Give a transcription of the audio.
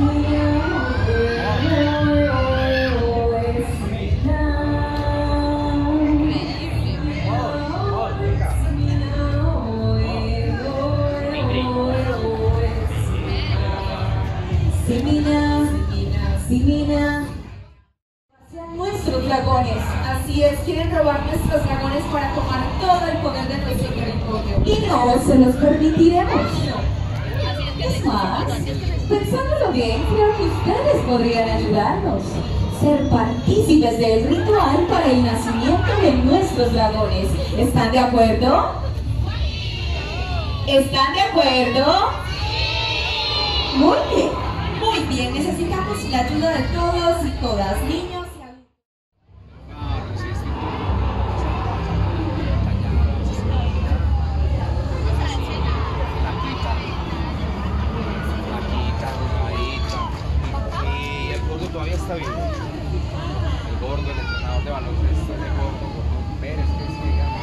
Nuestros dragones, así es, quieren robar nuestros dragones para tomar todo el poder de nuestro territorio. Y no se los permitiremos. Es más, pensándolo bien, creo que ustedes podrían ayudarnos. Ser partícipes del ritual para el nacimiento de nuestros dragones. ¿Están de acuerdo? ¿Están de acuerdo? Muy bien. Muy bien, necesitamos la ayuda de todos y todas, niños y adultos. Y el gordo todavía está vivo. El gordo, el entrenador de baloncesto, el gordo Pérez, que se llama.